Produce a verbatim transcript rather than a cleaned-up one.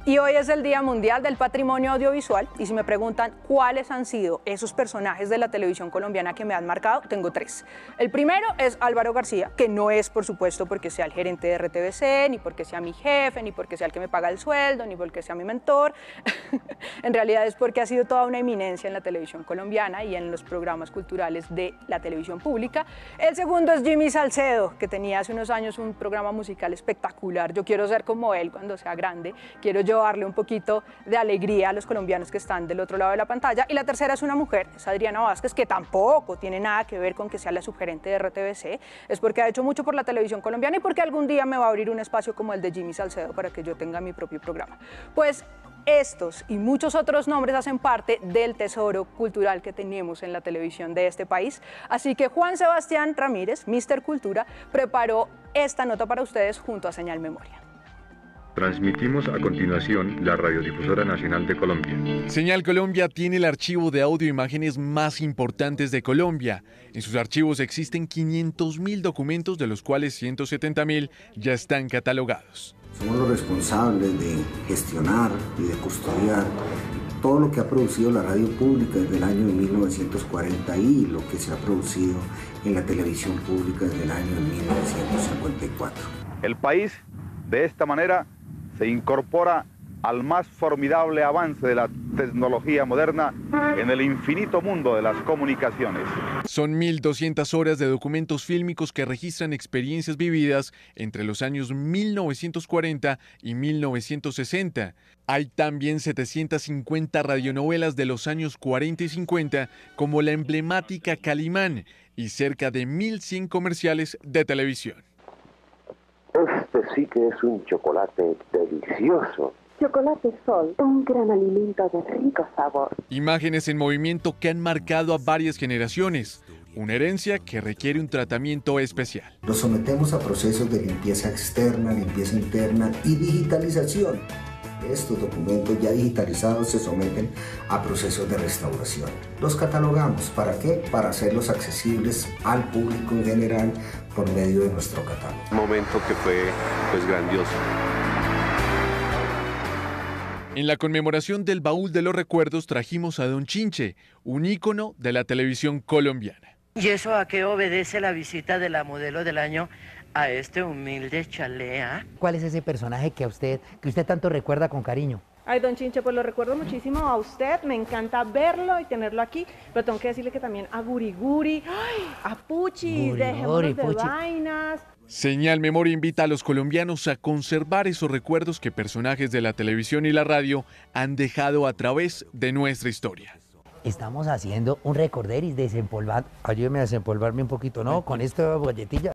Y hoy es el Día Mundial del Patrimonio Audiovisual y si me preguntan cuáles han sido esos personajes de la televisión colombiana que me han marcado, tengo tres. El primero es Álvaro García, que no es por supuesto porque sea el gerente de R T V C, ni porque sea mi jefe, ni porque sea el que me paga el sueldo, ni porque sea mi mentor. En realidad es porque ha sido toda una eminencia en la televisión colombiana y en los programas culturales de la televisión pública. El segundo es Jimmy Salcedo, que tenía hace unos años un programa musical espectacular. Yo quiero ser como él cuando sea grande, quiero yo darle un poquito de alegría a los colombianos que están del otro lado de la pantalla. Y la tercera es una mujer, es Adriana Vázquez, que tampoco tiene nada que ver con que sea la subgerente de R T V C, es porque ha hecho mucho por la televisión colombiana y porque algún día me va a abrir un espacio como el de Jimmy Salcedo para que yo tenga mi propio programa. Pues estos y muchos otros nombres hacen parte del tesoro cultural que tenemos en la televisión de este país. Así que Juan Sebastián Ramírez, míster Cultura, preparó esta nota para ustedes junto a Señal Memoria. Transmitimos a continuación la Radiodifusora Nacional de Colombia. Señal Colombia tiene el archivo de audio e imágenes más importantes de Colombia. En sus archivos existen quinientos mil documentos, de los cuales ciento setenta mil ya están catalogados. Somos los responsables de gestionar y de custodiar todo lo que ha producido la radio pública desde el año de mil novecientos cuarenta y lo que se ha producido en la televisión pública desde el año de mil novecientos cincuenta y cuatro. El país, de esta manera, se incorpora al más formidable avance de la tecnología moderna en el infinito mundo de las comunicaciones. Son mil doscientas horas de documentos fílmicos que registran experiencias vividas entre los años mil novecientos cuarenta y mil novecientos sesenta. Hay también setecientas cincuenta radionovelas de los años cuarenta y cincuenta, como la emblemática Calimán, y cerca de mil cien comerciales de televisión. Este sí que es un chocolate delicioso. Chocolate Sol, un gran alimento de rico sabor. Imágenes en movimiento que han marcado a varias generaciones. Una herencia que requiere un tratamiento especial. Los sometemos a procesos de limpieza externa, limpieza interna y digitalización. Estos documentos ya digitalizados se someten a procesos de restauración. Los catalogamos. ¿Para qué? Para hacerlos accesibles al público en general por medio de nuestro catálogo. Un momento que fue pues grandioso. En la conmemoración del Baúl de los Recuerdos trajimos a Don Chinche, un ícono de la televisión colombiana. ¿Y eso a qué obedece la visita de la modelo del año a este humilde chalea? ¿Cuál es ese personaje que a usted, que usted tanto recuerda con cariño? Ay, don Chinche, pues lo recuerdo muchísimo a usted, me encanta verlo y tenerlo aquí, pero tengo que decirle que también a Guriguri, ay, a Puchi, dejémonos de vainas. Señal Memoria invita a los colombianos a conservar esos recuerdos que personajes de la televisión y la radio han dejado a través de nuestra historia. Estamos haciendo un recorderis desempolvando. Ayúdeme a desempolvarme un poquito, ¿no? Con esta bolletilla.